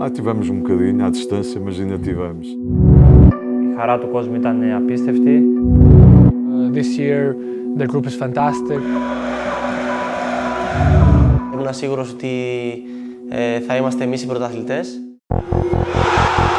Tivemos um bocadinho à distância, mas ainda tivemos. Η χαρά του κόσμου ήταν απίστευτη. This year the group is fantastic. Ήμουν σίγουρος ότι θα είμαστε εμείς οι πρωταθλητές.